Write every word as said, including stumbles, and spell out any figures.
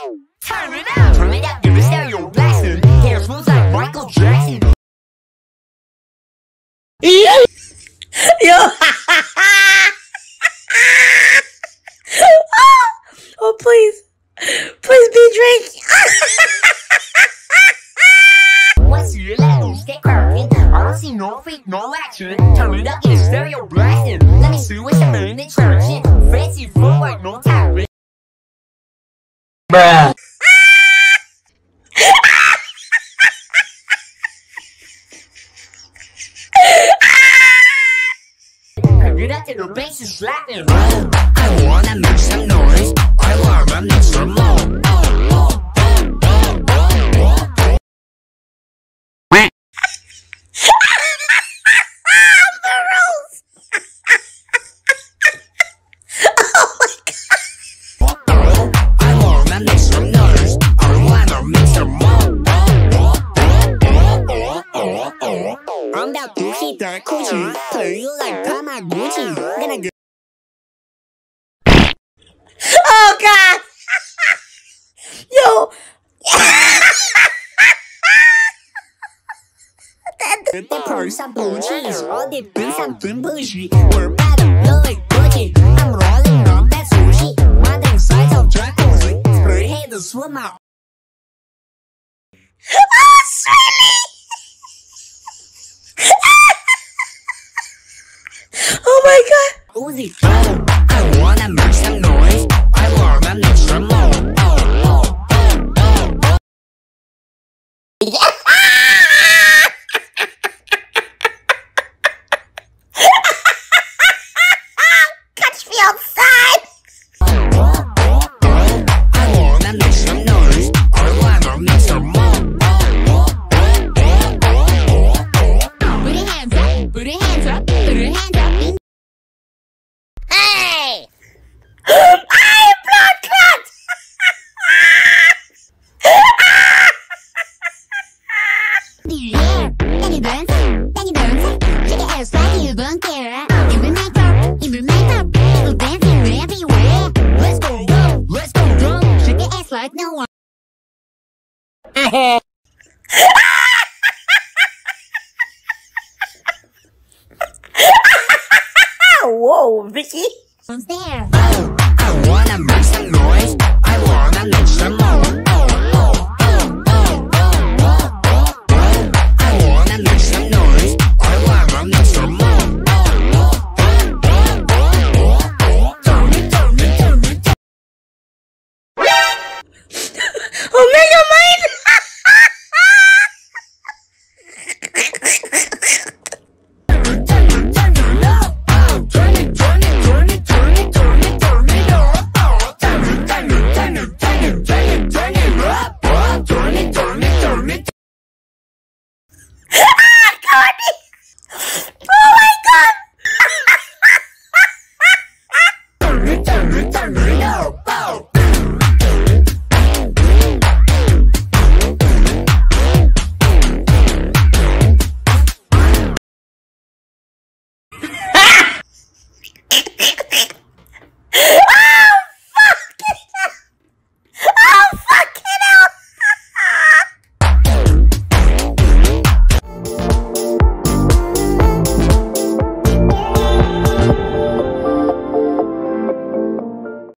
Turn it up, turn it up, give me stereo blasting. Hair smooth like Michael Jackson. Yo! Oh, please. Please be Drake. What's your levels? Get cracking. I don't see no feet, no action. Turn it up, get stereo blasting. Let me see what's the main attraction. Fancy footwork, no tyrant. Bruh. Turn it up till the bass is slapping. I wanna make some noise. I wanna make some more. I'm about to hit that coochie. Play you like Tamagotchi. Gonna get. Oh God! Yo! The purse of blue cheese. All the things I'm doing pushy. We're better, look like Gucci. I'm rolling on that sushi. Modern size of jacuzzi. Spray head to swim out. Oh, sweetie! Oh my God! Uzi, oh, I wanna make some noise. I wanna make some more. Oh, oh, oh, oh, oh. Catch me outside! Oh, oh, oh, oh. I wanna make some noise. I wanna make some more. Oh, oh, oh, oh, oh, oh. Put your hands up, put your hands up, put your hands up. Hey! I blood clot! Yeah, can you dance? Can you dance? Shake your ass like you don't care. You be make up, you be make up. People dancing everywhere. Let's go, go, let's go, go. Shake your ass like no one. Whoa, Vicky! Who's there? Oh, I wanna make some noise. I wanna make some more. Oh, oh, oh, oh, oh, oh, oh. I wanna make some noise. I wanna make some more. Oh, oh, oh, oh, oh, oh. Turn it, turn it, turn it, turn it. Omega Mind! Oh my God! Turn it, turn it, turn it up.